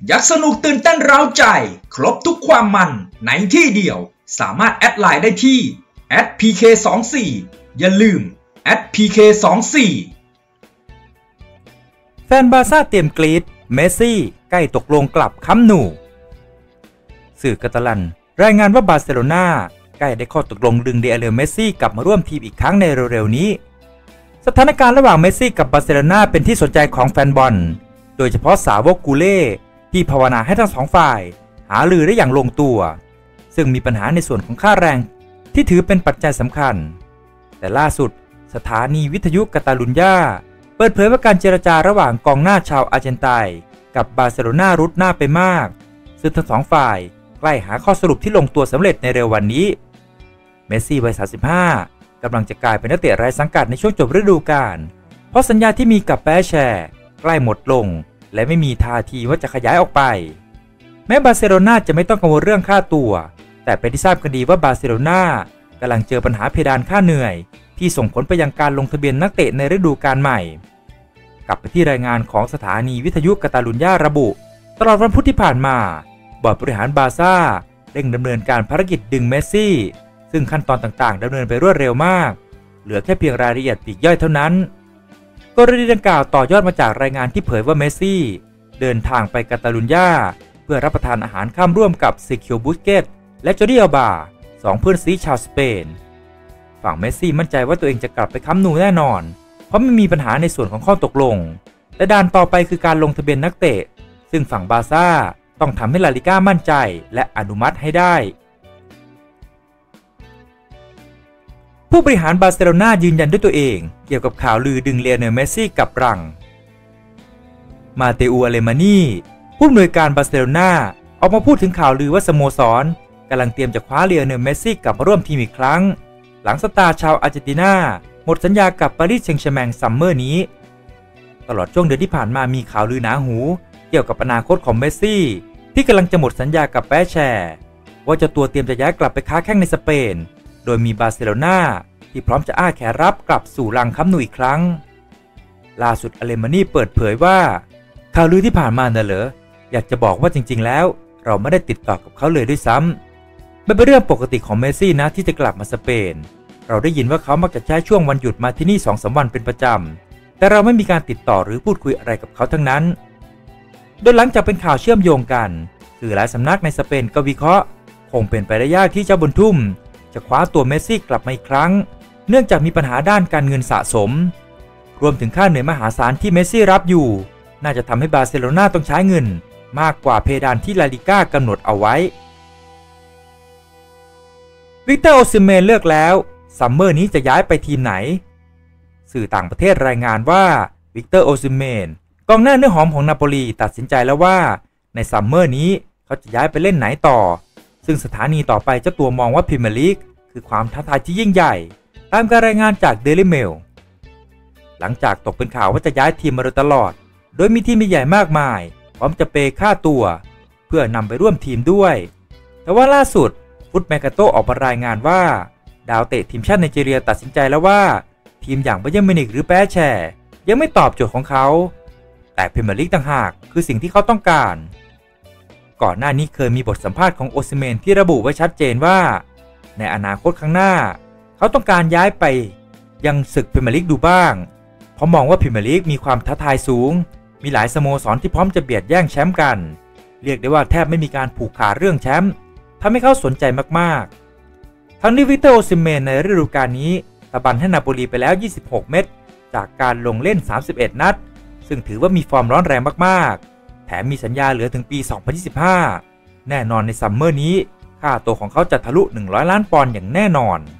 อยากสนุกตื่นเต้นเร้าใจครบทุกความมันในที่เดียวสามารถแอดไลน์ได้ที่ @pk24 อย่าลืม @pk24 แฟนบาร์ซ่าเตรียมกรีดเมสซี่ใกล้ตกลงกลับคัมป์นูสื่อกาตาลันรายงานว่าบาร์เซโลนาใกล้ได้ข้อตกลงดึงเดลิเมสซี่กลับมาร่วมทีมอีกครั้งในเร็วๆนี้สถานการณ์ระหว่างเมสซี่กับบาร์เซโลนาเป็นที่สนใจของแฟนบอลโดยเฉพาะสาวกกูเล่ที่ภาวนาให้ทั้งสองฝ่ายหารือได้อย่างลงตัวซึ่งมีปัญหาในส่วนของค่าแรงที่ถือเป็นปัจจัยสำคัญแต่ล่าสุดสถานีวิทยุกาตาลุญญาเปิดเผยว่าการเจรจาระหว่างกองหน้าชาวอาร์เจนไตน์กับบาร์เซโลนารุดหน้าไปมากซึ่งทั้งสองฝ่ายใกล้หาข้อสรุปที่ลงตัวสำเร็จในเร็ววันนี้เมสซี่วัย 35 กำลังจะกลายเป็นนักเตะไร้สังกัดในช่วงจบฤดูกาลเพราะสัญญาที่มีกับแปแชร์ใกล้หมดลงและไม่มีท่าทีว่าจะขยายออกไปแม้บาร์เซโลนาจะไม่ต้องกังวลเรื่องค่าตัวแต่เป็นที่ทราบกันดีว่าบาร์เซโลนากำลังเจอปัญหาเพดานค่าเหนื่อยที่ส่งผลไปยังการลงทะเบียนนักเตะในฤดูกาลใหม่กลับไปที่รายงานของสถานีวิทยุกาตาลุญญาระบุตลอดวันพุธที่ผ่านมาบอร์ดบริหารบาร์ซ่าเร่งดำเนินการภารกิจดึงเมสซี่ซึ่งขั้นตอนต่างๆดำเนินไปรวดเร็วมากเหลือแค่เพียงรายละเอียดปลีกย่อยเท่านั้นกรณีดังกล่าวต่อยอดมาจากรายงานที่เผยว่าเมสซี่เดินทางไปกาตาลุญญาเพื่อรับประทานอาหารค่ำร่วมกับเซคิโอ บุสเกตและจอร์ดิ อัลบาสองเพื่อนซีชาวสเปนฝั่งเมสซี่มั่นใจว่าตัวเองจะกลับไปคัมป์นูแน่นอนเพราะไม่มีปัญหาในส่วนของข้อตกลงแต่ด่านต่อไปคือการลงทะเบียนนักเตะซึ่งฝั่งบาร์ซ่าต้องทำให้ลาลิก้ามั่นใจและอนุมัติให้ได้ผู้บริหารบาร์เซโลนายืนยันด้วยตัวเองเกี่ยวกับข่าวลือดึงเลโอเนล เมสซี่กลับรังมาเตอู อาเลมานีผู้อำนวยการบาร์เซโลนาออกมาพูดถึงข่าวลือว่าสโมสรกำลังเตรียมจะคว้าเลโอเนล เมสซี่กลับมาร่วมทีมอีกครั้งหลังสตาร์ชาวอาร์เจนตินาหมดสัญญากับปารีสแซงต์แชร์แมงซัมเมอร์นี้ตลอดช่วงเดือนที่ผ่านมามีข่าวลือหนาหูเกี่ยวกับอนาคตของเมสซี่ที่กำลังจะหมดสัญญากับแปแชร์ว่าเจ้าตัวเตรียมจะย้ายกลับไปค้าแข้งในสเปนโดยมีบาร์เซโลนาที่พร้อมจะอ้าแขนรับกลับสู่รังคัมป์นูอีกครั้งล่าสุดอาเลมานีเปิดเผยว่าข่าวลือที่ผ่านมาน่ะเหรออยากจะบอกว่าจริงๆแล้วเราไม่ได้ติดต่อกับเขาเลยด้วยซ้ำเป็นเรื่องปกติของเมสซี่นะที่จะกลับมาสเปนเราได้ยินว่าเขามักจะใช้ช่วงวันหยุดมาที่นี่ 2-3 วันเป็นประจำแต่เราไม่มีการติดต่อหรือพูดคุยอะไรกับเขาทั้งนั้นโดยหลังจากเป็นข่าวเชื่อมโยงกันสื่อหลายสำนักในสเปนก็วิเคราะห์คงเป็นไปได้ยากที่เจ้าบุญทุ่มจะคว้าตัวเมสซี่กลับมาอีกครั้งเนื่องจากมีปัญหาด้านการเงินสะสมรวมถึงค่าเหนื่อยมหาศาลที่เมสซี่รับอยู่น่าจะทำให้บาร์เซโลนาต้องใช้เงินมากกว่าเพดานที่ลาลิก้ากำหนดเอาไว้วิกเตอร์ โอซิเมนเลือกแล้วซัมเมอร์นี้จะย้ายไปทีมไหนสื่อต่างประเทศรายงานว่าวิกเตอร์ โอซิเมนกองหน้าเนื้อหอมของนาโปลีตัดสินใจแล้วว่าในซัมเมอร์นี้เขาจะย้ายไปเล่นไหนต่อซึ่งสถานีต่อไปเจ้าตัวมองว่าพรีเมียร์ลีกคือความท้าทายที่ยิ่งใหญ่ตามการรายงานจากเดลิเมลหลังจากตกเป็นข่าวว่าจะย้ายทีมมาโดยตลอดโดยมีทีมใหญ่มากมายพร้อมจะเปย์ค่าตัวเพื่อนำไปร่วมทีมด้วยแต่ว่าล่าสุดฟุตแมกาโตออกมารายงานว่าดาวเตะทีมชาติไนจีเรียตัดสินใจแล้วว่าทีมอย่างบาเยิร์นมิวนิกหรือแปแชร์ยังไม่ตอบโจทย์ของเขาแต่พรีเมียร์ลีกต่างหากคือสิ่งที่เขาต้องการก่อนหน้านี้เคยมีบทสัมภาษณ์ของโอซิเมนที่ระบุไว้ชัดเจนว่าในอนาคตข้างหน้าเขาต้องการย้ายไปยังศึกพรีเมียร์ลีกดูบ้างเพราะมองว่าพรีเมียร์ลีกมีความท้าทายสูงมีหลายสโมสรที่พร้อมจะเบียดแย่งแชมป์กันเรียกได้ว่าแทบไม่มีการผูกขาดเรื่องแชมป์ทำให้เขาสนใจมากๆทั้งนี้วิกเตอร์ โอซิเมนในฤดูกาลนี้ตะบันให้นาโปลีไปแล้ว26เม็ดจากการลงเล่น31นัดซึ่งถือว่ามีฟอร์มร้อนแรงมากๆแถมมีสัญญาเหลือถึงปี 2025แน่นอนในซัมเมอร์นี้ค่าตัวของเขาจะทะลุ100 ล้านปอนด์อย่างแน่นอน